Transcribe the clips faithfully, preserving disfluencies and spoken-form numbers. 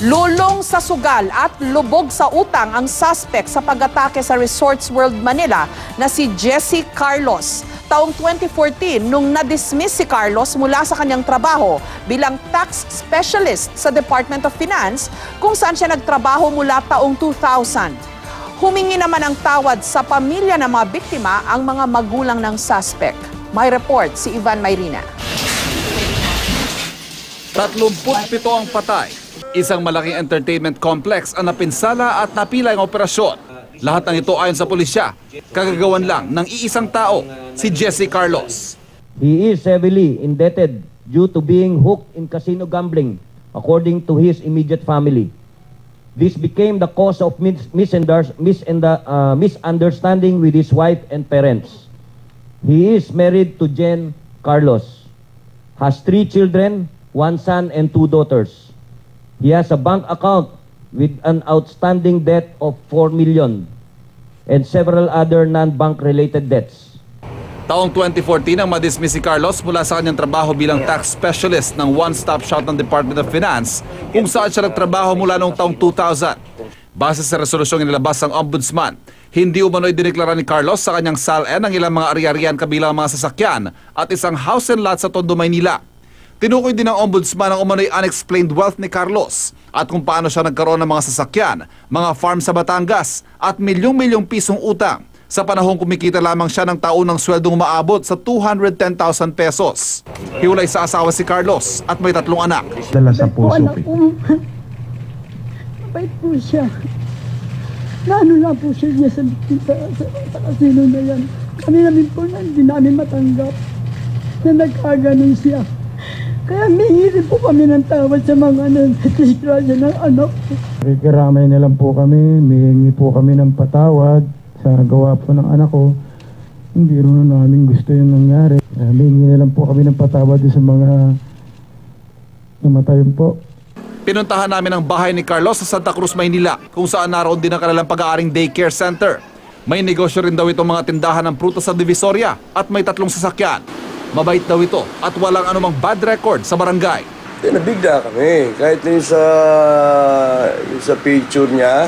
Lulong sa sugal at lubog sa utang ang suspect sa pag-atake sa Resorts World Manila na si Jesse Carlos. Taong twenty fourteen, nung na-dismiss si Carlos mula sa kanyang trabaho bilang tax specialist sa Department of Finance, kung saan siya nagtrabaho mula taong two thousand. Humingi naman ng tawad sa pamilya ng mga biktima ang mga magulang ng suspect. May report si Ivan Mayrina. tatlumpu't pito ang patay. Isang malaking entertainment complex ang napinsala at napila ang operasyon. Lahat ng ito ayon sa pulisya, kagagawan lang ng iisang tao, si Jesse Carlos. He is heavily indebted due to being hooked in casino gambling, according to his immediate family. This became the cause of mis misunders misunda uh, misunderstanding with his wife and parents. He is married to Jen Carlos, has three children, one son and two daughters. He has a bank account with an outstanding debt of four million and several other non-bank related debts. Taong twenty fourteen ang madismiss si Carlos mula sa kanyang trabaho bilang tax specialist ng one-stop shop ng Department of Finance, kung saan siya nagtrabaho mula noong taong two thousand. Base sa resolusyong inilabas ng Ombudsman, hindi umano'y dineklara ni Carlos sa kanyang S A L N ang ilang mga ari-arian kabilang mga sasakyan at isang house and lot sa Tondo, Maynila. Tinukoy din ng Ombudsman ang umano'y unexplained wealth ni Carlos at kung paano siya nagkaroon ng mga sasakyan, mga farm sa Batangas at milyong-milyong pisong utang sa panahong kumikita lamang siya ng taunang sweldong umaabot sa two hundred ten thousand pesos. Hiwalay sa asawa si Carlos at may tatlong anak. Dala sa puso. Anak ko, mabait po siya. Naano lang po siya niya sa, sa, sa, sa kasino na yan. Kami namin po na hindi namin matanggap na nagkaganon siya. Kaya mihingi po kami ng tawad sa mga disgrasya ng anak ko. Rikiramay na lang po kami, mihingi po kami ng patawad sa gawa po ng anak ko. Hindi rin namin gusto yung nangyari. Uh, mihingi na lang po kami ng patawad sa mga namatayon po. Pinuntahan namin ang bahay ni Carlos sa Santa Cruz, Maynila, kung saan naroon din ang kanilang pag-aaring daycare center. May negosyo rin daw itong mga tindahan ng prutas sa Divisoria at may tatlong sasakyan. Mabait daw ito at walang anumang bad record sa barangay. Nabigla kami. Kahit yung sa, yung sa picture niya,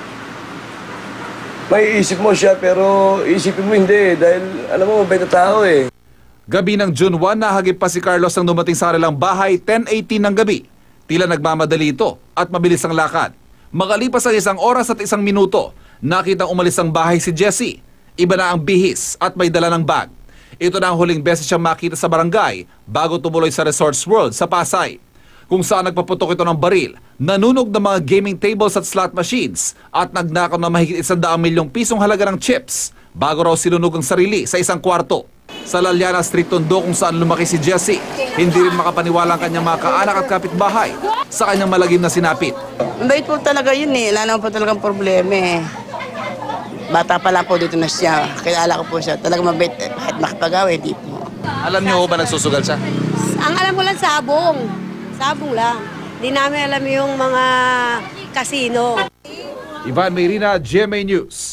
may isip mo siya pero isipin mo hindi dahil alam mo, mabait na tao eh. Gabi ng June one, nahagip pa si Carlos nang dumating sa kanilang bahay ten eighteen ng gabi. Tila nagmamadali ito at mabilis ang lakad. Makalipas ang isang oras at isang minuto, nakitang umalis ang bahay si Jesse. Iba na ang bihis at may dala ng bag. Ito na ang huling beses siyang makita sa barangay bago tumuloy sa Resorts World sa Pasay, kung saan nagpaputok ito ng baril, nanunog ng mga gaming tables at slot machines at nagnakaw ng mahigit isang daang milyong pisong halaga ng chips bago raw sinunog ang sarili sa isang kwarto. Sa Laliana Street, Tondo, kung saan lumaki si Jesse, hindi rin makapaniwala ang kanyang mga kaanak at kapitbahay sa kanyang malagim na sinapit. Mabait po talaga yun eh, wala naman po talagang problema eh. Bata pa lang po dito na siya. Kilala ko po siya. Talagang mabait. Eh. Kahit makipag-away, di po. Alam niyo ba nagsusugal siya? Ang alam ko lang sabong. Sabong lang. Di namin alam yung mga kasino. Ivan Mayrina, G M A News.